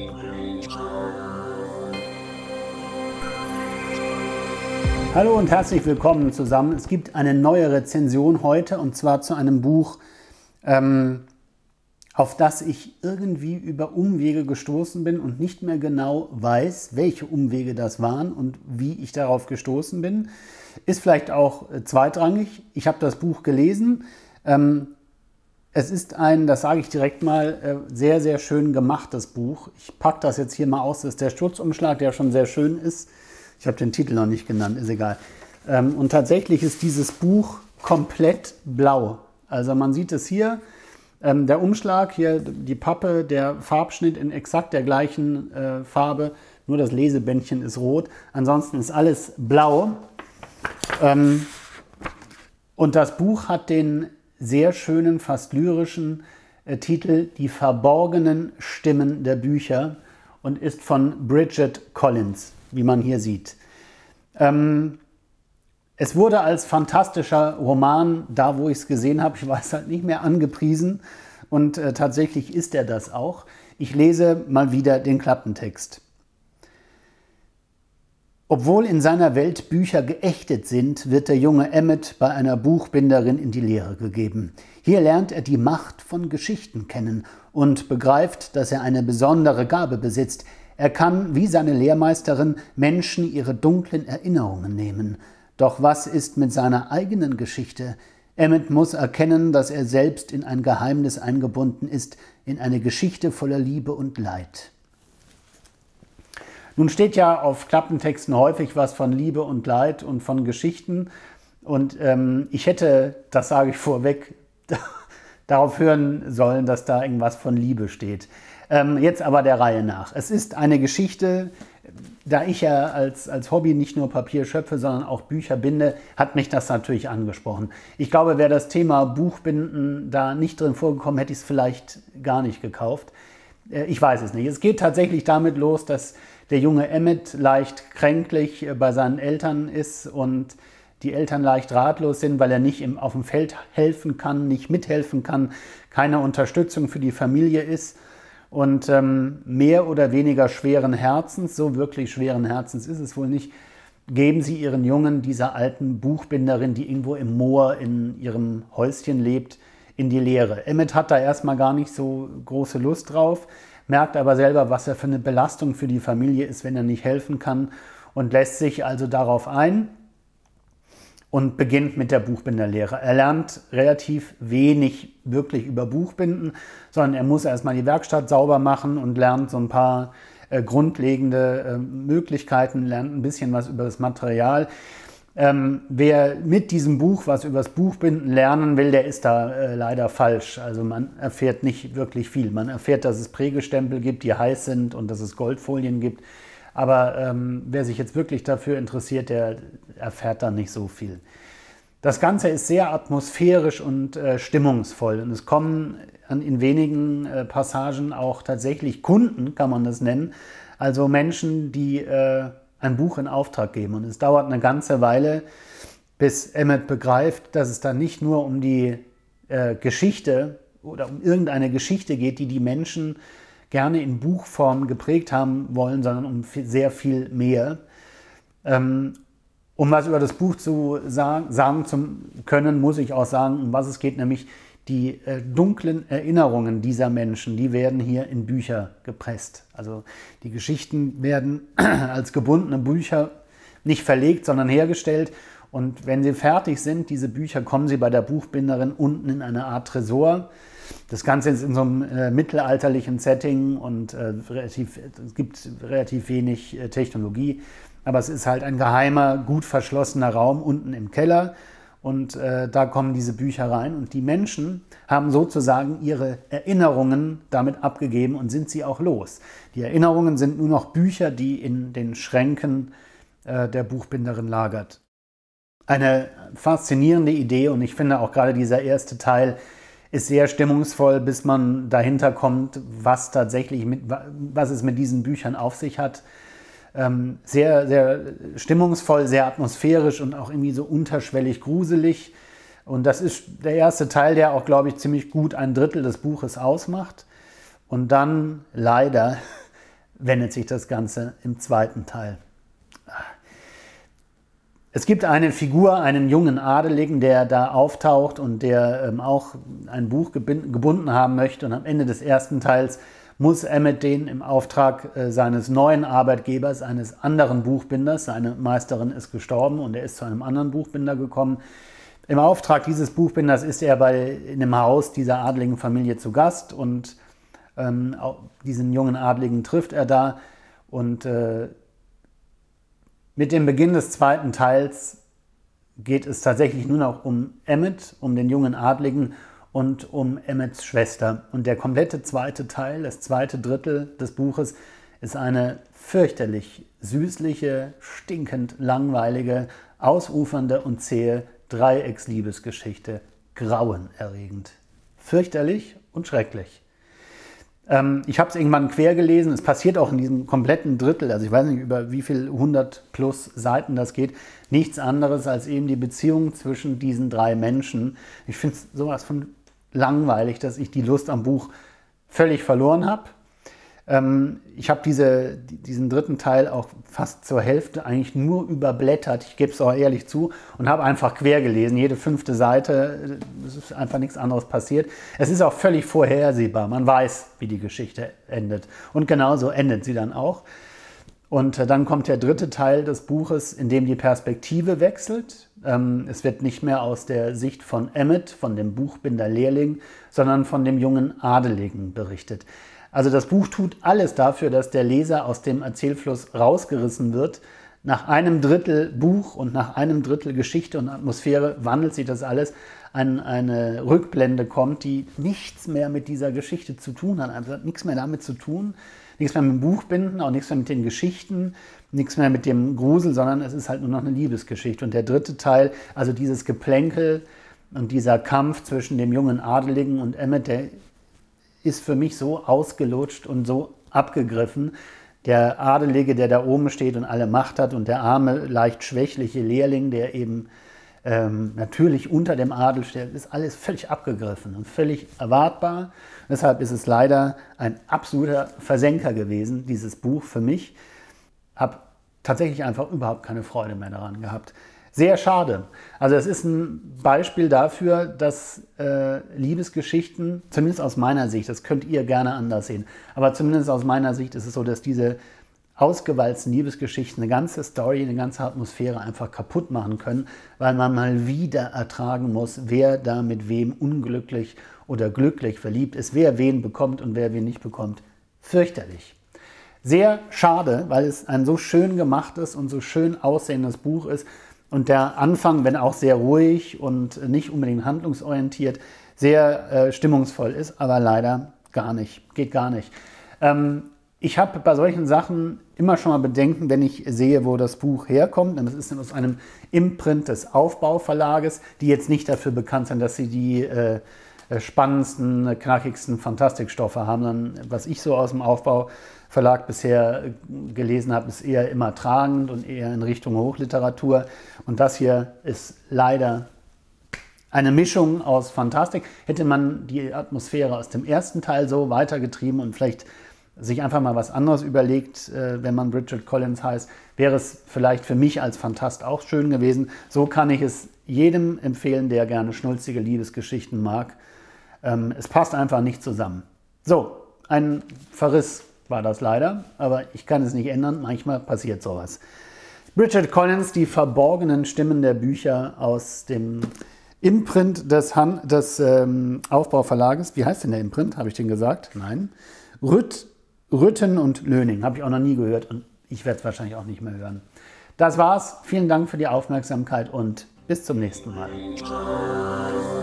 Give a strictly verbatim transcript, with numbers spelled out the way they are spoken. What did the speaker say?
Hallo und herzlich willkommen zusammen. Es gibt eine neue Rezension heute und zwar zu einem Buch, ähm, auf das ich irgendwie über Umwege gestoßen bin und nicht mehr genau weiß, welche Umwege das waren und wie ich darauf gestoßen bin. Ist vielleicht auch äh, zweitrangig. Ich habe das Buch gelesen. Ähm, es ist ein, das sage ich direkt mal, äh, sehr, sehr schön gemachtes Buch. Ich packe das jetzt hier mal aus. Das ist der Schutzumschlag, der schon sehr schön ist. Ich habe den Titel noch nicht genannt, ist egal. Ähm, und tatsächlich ist dieses Buch komplett blau. Also man sieht es hier, ähm, der Umschlag, hier die Pappe, der Farbschnitt in exakt der gleichen äh, Farbe, nur das Lesebändchen ist rot. Ansonsten ist alles blau. Ähm, und das Buch hat den sehr schönen, fast lyrischen äh, Titel Die verborgenen Stimmen der Bücher und ist von Bridget Collins, wie man hier sieht. Ähm, es wurde als fantastischer Roman, da wo ich es gesehen habe, ich weiß halt nicht mehr, angepriesen und äh, tatsächlich ist er das auch. Ich lese mal wieder den Klappentext. Obwohl in seiner Welt Bücher geächtet sind, wird der junge Emmett bei einer Buchbinderin in die Lehre gegeben. Hier lernt er die Macht von Geschichten kennen und begreift, dass er eine besondere Gabe besitzt. Er kann, wie seine Lehrmeisterin, Menschen ihre dunklen Erinnerungen nehmen. Doch was ist mit seiner eigenen Geschichte? Emmett muss erkennen, dass er selbst in ein Geheimnis eingebunden ist, in eine Geschichte voller Liebe und Leid. Nun steht ja auf Klappentexten häufig was von Liebe und Leid und von Geschichten. Und ähm, ich hätte, das sage ich vorweg, darauf hören sollen, dass da irgendwas von Liebe steht. Ähm, jetzt aber der Reihe nach. Es ist eine Geschichte, da ich ja als, als Hobby nicht nur Papier schöpfe, sondern auch Bücher binde, hat mich das natürlich angesprochen. Ich glaube, wäre das Thema Buchbinden da nicht drin vorgekommen, hätte ich es vielleicht gar nicht gekauft. Äh, ich weiß es nicht. Es geht tatsächlich damit los, dass der junge Emmett leicht kränklich bei seinen Eltern ist und die Eltern leicht ratlos sind, weil er nicht im, auf dem Feld helfen kann, nicht mithelfen kann, keine Unterstützung für die Familie ist. Und ähm, mehr oder weniger schweren Herzens, so wirklich schweren Herzens ist es wohl nicht, geben sie ihren Jungen dieser alten Buchbinderin, die irgendwo im Moor in ihrem Häuschen lebt, in die Lehre. Emmett hat da erstmal gar nicht so große Lust drauf, merkt aber selber, was er für eine Belastung für die Familie ist, wenn er nicht helfen kann und lässt sich also darauf ein und beginnt mit der Buchbinderlehre. Er lernt relativ wenig wirklich über Buchbinden, sondern er muss erstmal die Werkstatt sauber machen und lernt so ein paar äh, grundlegende äh, Möglichkeiten, lernt ein bisschen was über das Material. Ähm, wer mit diesem Buch was über das Buchbinden lernen will, der ist da äh, leider falsch. Also man erfährt nicht wirklich viel. Man erfährt, dass es Prägestempel gibt, die heiß sind und dass es Goldfolien gibt. Aber ähm, wer sich jetzt wirklich dafür interessiert, der erfährt da nicht so viel. Das Ganze ist sehr atmosphärisch und äh, stimmungsvoll. Und es kommen an, in wenigen äh, Passagen auch tatsächlich Kunden, kann man das nennen. Also Menschen, die äh, ein Buch in Auftrag geben. Und es dauert eine ganze Weile, bis Emmett begreift, dass es da nicht nur um die äh, Geschichte oder um irgendeine Geschichte geht, die die Menschen gerne in Buchform geprägt haben wollen, sondern um sehr viel mehr. Ähm, um was über das Buch zu sagen, sagen zu können, muss ich auch sagen, um was es geht, nämlich die äh, dunklen Erinnerungen dieser Menschen, die werden hier in Bücher gepresst. Also die Geschichten werden als gebundene Bücher nicht verlegt, sondern hergestellt. Und wenn sie fertig sind, diese Bücher, kommen sie bei der Buchbinderin unten in eine Art Tresor. Das Ganze ist in so einem äh, mittelalterlichen Setting und äh, relativ, es gibt relativ wenig äh, Technologie. Aber es ist halt ein geheimer, gut verschlossener Raum unten im Keller. Und äh, da kommen diese Bücher rein. Und die Menschen haben sozusagen ihre Erinnerungen damit abgegeben und sind sie auch los. Die Erinnerungen sind nur noch Bücher, die in den Schränken äh, der Buchbinderin lagert. Eine faszinierende Idee und ich finde auch gerade dieser erste Teil ist sehr stimmungsvoll, bis man dahinter kommt, was tatsächlich mit, was es mit diesen Büchern auf sich hat. Ähm, sehr, sehr stimmungsvoll, sehr atmosphärisch und auch irgendwie so unterschwellig gruselig. Und das ist der erste Teil, der auch, glaube ich, ziemlich gut ein Drittel des Buches ausmacht. Und dann leider wendet sich das Ganze im zweiten Teil. Es gibt eine Figur, einen jungen Adeligen, der da auftaucht und der ähm, auch ein Buch gebunden haben möchte. Und am Ende des ersten Teils muss Emmet den im Auftrag äh, seines neuen Arbeitgebers, eines anderen Buchbinders, seine Meisterin ist gestorben und er ist zu einem anderen Buchbinder gekommen. Im Auftrag dieses Buchbinders ist er bei, in dem Haus dieser adligen Familie zu Gast und ähm, diesen jungen Adligen trifft er da. Und äh, mit dem Beginn des zweiten Teils geht es tatsächlich nur noch um Emmet, um den jungen Adligen und um Emmets Schwester. Und der komplette zweite Teil, das zweite Drittel des Buches, ist eine fürchterlich süßliche, stinkend langweilige, ausufernde und zähe Dreiecksliebesgeschichte. Grauenerregend. Fürchterlich und schrecklich. Ähm, ich habe es irgendwann quer gelesen. Es passiert auch in diesem kompletten Drittel, also ich weiß nicht, über wie viel hundert plus Seiten das geht, nichts anderes als eben die Beziehung zwischen diesen drei Menschen. Ich finde es sowas von langweilig, dass ich die Lust am Buch völlig verloren habe. Ähm, ich habe diese, diesen dritten Teil auch fast zur Hälfte eigentlich nur überblättert, ich gebe es auch ehrlich zu, und habe einfach quer gelesen, jede fünfte Seite, es ist einfach nichts anderes passiert. Es ist auch völlig vorhersehbar, man weiß, wie die Geschichte endet. Und genauso endet sie dann auch. Und dann kommt der dritte Teil des Buches, in dem die Perspektive wechselt. Es wird nicht mehr aus der Sicht von Emmet, von dem Buchbinder-Lehrling, sondern von dem jungen Adeligen berichtet. Also das Buch tut alles dafür, dass der Leser aus dem Erzählfluss rausgerissen wird. Nach einem Drittel Buch und nach einem Drittel Geschichte und Atmosphäre wandelt sich das alles an eine Rückblende kommt, die nichts mehr mit dieser Geschichte zu tun hat. Also hat nichts mehr damit zu tun, nichts mehr mit dem Buchbinden, auch nichts mehr mit den Geschichten, nichts mehr mit dem Grusel, sondern es ist halt nur noch eine Liebesgeschichte. Und der dritte Teil, also dieses Geplänkel und dieser Kampf zwischen dem jungen Adeligen und Emmet, der ist für mich so ausgelutscht und so abgegriffen. Der Adelige, der da oben steht und alle Macht hat, und der arme, leicht schwächliche Lehrling, der eben ähm, natürlich unter dem Adel steht, ist alles völlig abgegriffen und völlig erwartbar. Deshalb ist es leider ein absoluter Versenker gewesen, dieses Buch für mich. Habe tatsächlich einfach überhaupt keine Freude mehr daran gehabt. Sehr schade. Also es ist ein Beispiel dafür, dass äh, Liebesgeschichten, zumindest aus meiner Sicht, das könnt ihr gerne anders sehen, aber zumindest aus meiner Sicht ist es so, dass diese ausgewalzten Liebesgeschichten eine ganze Story, eine ganze Atmosphäre einfach kaputt machen können, weil man mal wieder ertragen muss, wer da mit wem unglücklich oder glücklich verliebt ist, wer wen bekommt und wer wen nicht bekommt. Fürchterlich. Sehr schade, weil es ein so schön gemachtes und so schön aussehendes Buch ist. Und der Anfang, wenn auch sehr ruhig und nicht unbedingt handlungsorientiert, sehr äh, stimmungsvoll ist, aber leider gar nicht, geht gar nicht. Ähm, ich habe bei solchen Sachen immer schon mal Bedenken, wenn ich sehe, wo das Buch herkommt. Das ist aus einem Imprint des Aufbau-Verlages, die jetzt nicht dafür bekannt sind, dass sie die äh, spannendsten, knackigsten Fantastikstoffe haben, sondern was ich so aus dem Aufbau-Verlag bisher gelesen habe, ist eher immer tragend und eher in Richtung Hochliteratur. Und das hier ist leider eine Mischung aus Fantastik. Hätte man die Atmosphäre aus dem ersten Teil so weitergetrieben und vielleicht sich einfach mal was anderes überlegt, wenn man Bridget Collins heißt, wäre es vielleicht für mich als Fantast auch schön gewesen. So kann ich es jedem empfehlen, der gerne schnulzige Liebesgeschichten mag. Es passt einfach nicht zusammen. So, ein Verriss war das leider, aber ich kann es nicht ändern. Manchmal passiert sowas. Bridget Collins, die verborgenen Stimmen der Bücher aus dem Imprint des, Han des ähm, Aufbauverlages. Wie heißt denn der Imprint? Habe ich den gesagt? Nein. Rütt, Rütten und Löning. Habe ich auch noch nie gehört und ich werde es wahrscheinlich auch nicht mehr hören. Das war's. Vielen Dank für die Aufmerksamkeit und bis zum nächsten Mal.